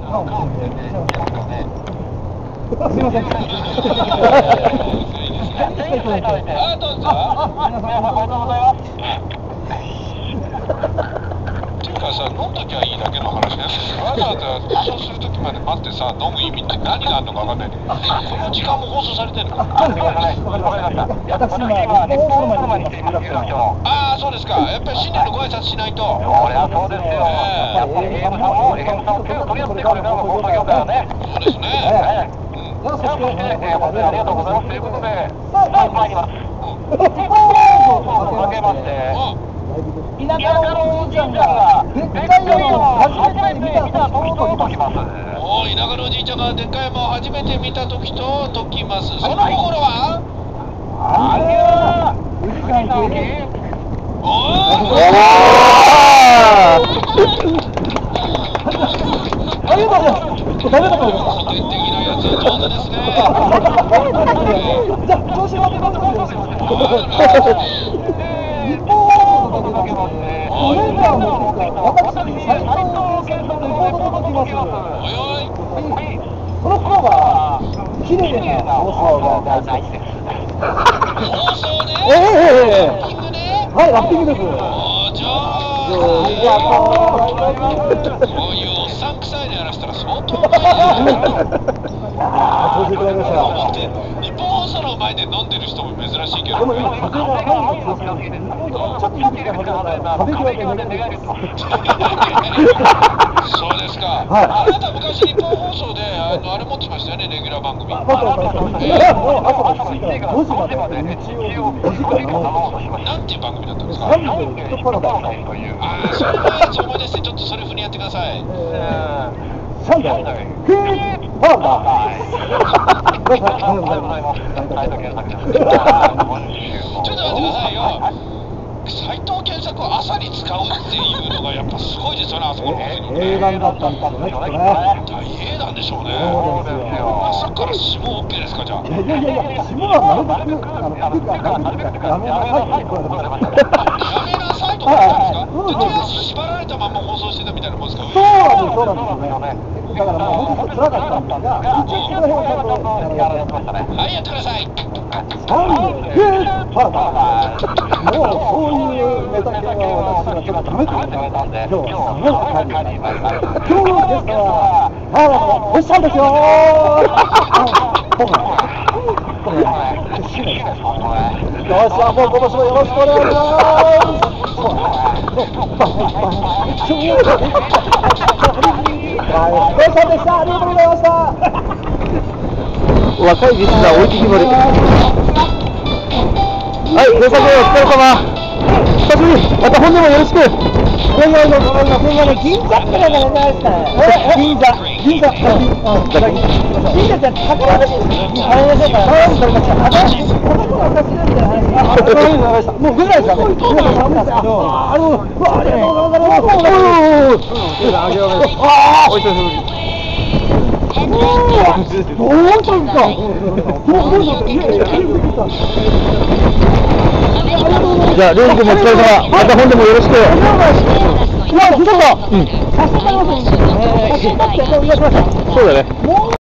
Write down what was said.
すみません。 あ、どうぞ。っていうかさ、飲んどきゃいいだけの話ね。わざわざ放送するときまで待ってさ、飲む意味って何があるのかわかんないけど、この時間も放送されてるのか。 そうですね。わかりました。私今日本放送の前にいます。 ああ、そうですか。やっぱり新年のご挨拶しないと。 そりゃそうですよ。やっぱり AM さんも FM さんも手を取り合ってこれからの放送業界はね。 そうですね。 じゃあそして本当にありがとうございますということで、さあ参ります。かけまして。田舎のおじいちゃんがでっかい山を初めて見た時と解きます。 おお、田舎のおじいちゃんがでっかい山を初めて見た時と解きます。その心は？ あれは富士山駅。 おありがとうございます。ダメだと思いました。 古典的なやつ上手ですね。 じゃあ調子乗ってください。日本放送とかけまして、おメンバーも私たち斉藤健さんのレポートが届きます。この頃は綺麗な放送が大事です。 放送ね。 ラッピングね。 はい、ラッピングです。 じゃあ、こういうおっさん臭いのやらしたら相当うまい調子いただきました。 日本放送の前で飲んでる人も珍しいけど。 でも今風が入るんですよ。ちょっと見てください。壁際で願いです。 そうですか。あなた昔日本放送であれ持ってましたよね、レギュラー番組。 朝の7時から5時まで日曜日5時から生放送しました。 なんていう番組だったんですか？ サンデーヒットパラダイスという。 ああ、それは思い出して、ちょっとそれ風にやってください。 サンデーヒットパラダイス。 ありがとうございます。 ちょっと待ってくださいよ。斉藤健作を朝に使うっていうのがやっぱすごいですよね、あそこの放送局ね。 英断だったんですよね、きっとね。 大英断でしょうね。 そうですよ。 朝から下 OK ですか、じゃあ。 いや、下はなるべくやめなさいって言われました。 やめなさいとか言ったんですか？手足縛られたまま放送してたみたいなもんですか？ そうなんですよね。だからもう本当に辛かったんですが、一応この辺はちゃんとやられてましたね。 はい、やってください。 サンデーヒットパラダイス。もうそういうネタ系は私はちょっとダメと言ったんで、今日はもう帰ります。今日のゲストは星さんですよ。よし、もう今年もよろしくお願いします。星さんでした。ありがとうございました。若いリスナー置いてきぼり。はい、皆さんお疲れ様。久しぶり。また本年もよろしく。銀座ってのがないですかね。銀座。銀座じゃ宝橋です。あれでしょうか。おかしいんじゃないですか。もうぐらいですかね。皆さん寒いですけど。ありがとうございます。お久しぶり。本当ですか。じゃあ、レイ君もお疲れ様。また本でもよろしく。うわ、ひどい。そうだね。